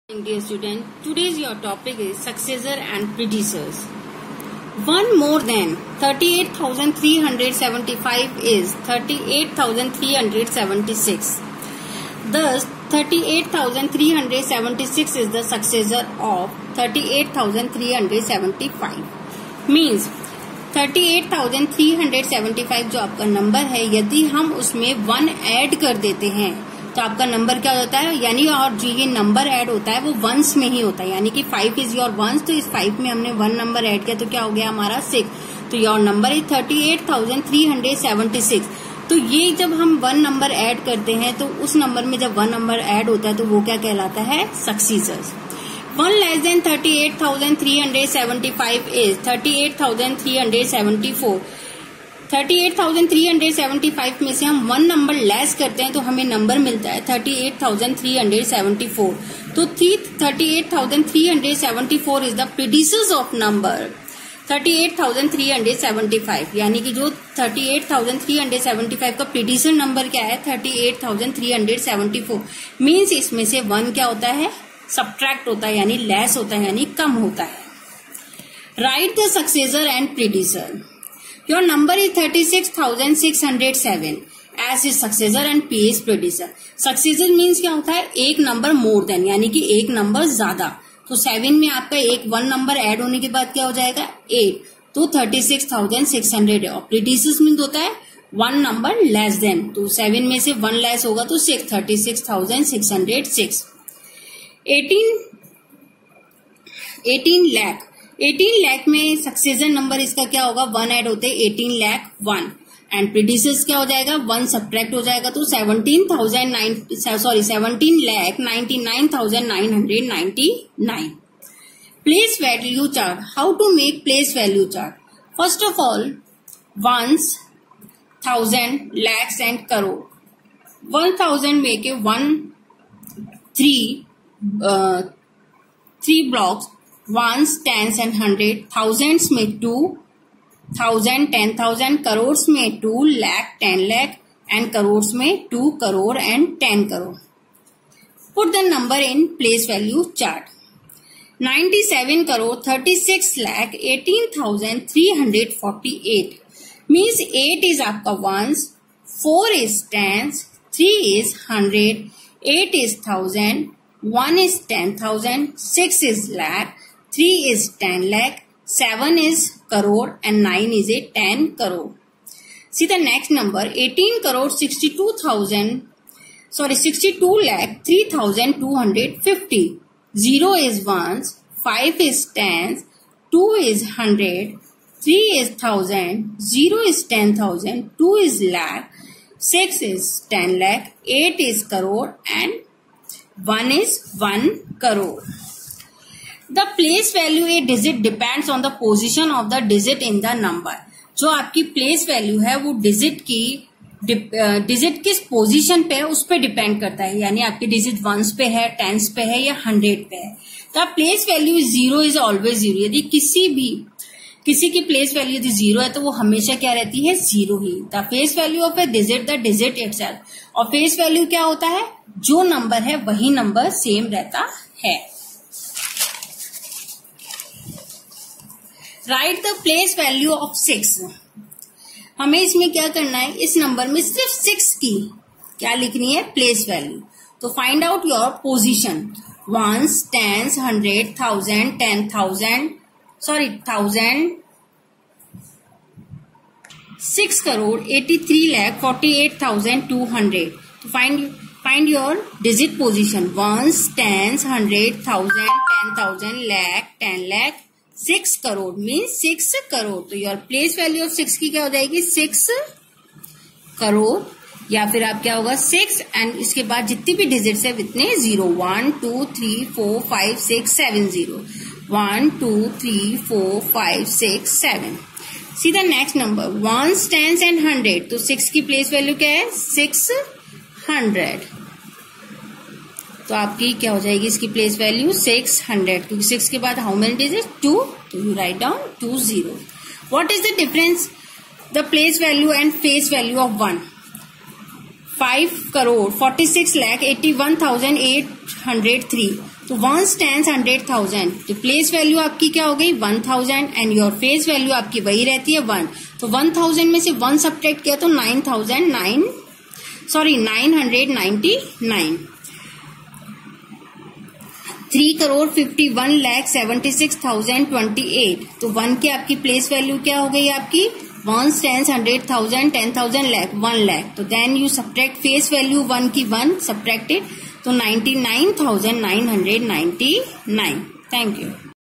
Dear student, today's your topic is successor and predecessors. One more than 38,375 is 38,376. Thus, 38,376 is the successor of 38,375. Means 38,375 जो आपका number है, यदि हम उसमें 1 add कर देते हैं तो आपका नंबर क्या होता है, यानी और जो ये नंबर ऐड होता है वो वंस में ही होता है, यानी कि 5 इज योर वंस, तो इस 5 में हमने 1 नंबर ऐड किया तो क्या हो गया हमारा 6, तो योर नंबर इज 38,376. तो ये जब हम 1 नंबर ऐड करते हैं तो उस नंबर में जब 1 नंबर ऐड होता है तो वो क्या कहलाता है, सक्सीसर्स. 1 less than 38,375 is 38,374. 38,375 में से हम 1 नंबर लेस करते हैं तो हमें नंबर मिलता है 38,374. तो 38,374 is the predecessor of number 38,375, यानी कि जो 38,375 का प्रीडिसेसर नंबर क्या है 38,374. मीन्स इसमें से 1 क्या होता है, सब्ट्रैक्ट होता है, यानी लेस होता है, यानी कम होता है. Right the successor and predecessor. Your number is 36,607 as is successor and P is predecessor. Successor means क्या होता है, एक नंबर मोर देन, यानी कि एक नंबर ज्यादा. तो 7 में आपका 1 नंबर ऐड होने के बाद क्या हो जाएगा 8, तो 36,600 है. और प्रीडिसेसर मीन्स होता है 1 नंबर लेस देन, तो 7 में से 1 लेस होगा तो 6, 36,606. 18 लाख. 18 लाख में सक्सेसर नंबर इसका क्या होगा, 1 ऐड होते हैं 18 लाख 1, एंड प्रीडिसेसर क्या हो जाएगा 1 सब्ट्रैक्ट हो जाएगा तो 17,99,999. Place value chart. How to make place value chart. First of all ones, 1000, lakhs and crore. 1000 में के 3 blocks, ones, tens and 100, thousands में 2, 1000, 10,000, करोड़ में 2 lakh, 10 lakh and करोड़ में 2 crore and 10 crore. Put the number in place value chart. 97 crore 36 lakh 18,348 means 8 is आपका ones, 4 is tens, 3 is 100, 8 is 1000, 1 is 10,000, 6 is lakh, 3 is 10 lakh, 7 is crore and 9 is a 10 crore. See the next number 18 crore 62 lakh 3,250. 0 is ones, 5 is tens, 2 is 100, 3 is 1000, 0 is 10,000, 2 is lakh, 6 is 10 lakh, 8 is crore and 1 is 1 crore. The place value a digit depends on the position of the digit in the number. जो आपकी place value है वो digit किस position पे है उस पे depend करता है, यानी आपकी डिजिट वंस पे है, टेंस पे है या 100 पे है. तो प्लेस वैल्यू 0 इज ऑलवेज 0. यदि किसी की प्लेस वैल्यू यदि 0 है तो वो हमेशा क्या रहती है 0 ही. The face value of a digit the digit itself. और फेस वैल्यू क्या होता है, जो नंबर है वही नंबर सेम रहता है. Right the place value of 6. हमें इसमें क्या करना है, इस नंबर में सिर्फ 6 की क्या लिखनी है, प्लेस वैल्यू. तो find out your position. Ones, tens, 100, 1000, 10,000, 6 crore 83 lakh 48,200. तो find your digit position. Ones, tens, 100, 1000, 10,000, lakh, 10 lakh, 6 crore means 6 crore. तो your place value of 6 की क्या हो जाएगी 6 crore, या फिर आप क्या होगा 6 एंड इसके बाद जितनी भी डिजिट्स है इतने 0, 1 2 3 4 5 6 7 0, 1 2 3 4 5 6 7. See the next number ones, tens and 100. तो 6 की प्लेस वैल्यू क्या है 600. तो आपकी क्या हो जाएगी इसकी प्लेस वैल्यू 600, क्योंकि 6 के बाद हाउ मेनी डिजिट 2, तो you write down 2 0. What is the difference the place value and face value of 1. 5 crore 46 lakh 81,803. तो 1 10 100,000, तो प्लेस वैल्यू आपकी क्या हो गई 1000 एंड योर फेस वैल्यू आपकी वही रहती है 1। तो 1000 में से 1 सब्ट्रैक्ट किया तो 999। 3,51,76,028। तो 1 की आपकी प्लेस वैल्यू क्या हो गई आपकी 1 10 100,000 10,000 lakh 1 lakh। तो then you subtract face value 1 की 1 सब्ट्रैक्टेड, तो 99,999। Thank you.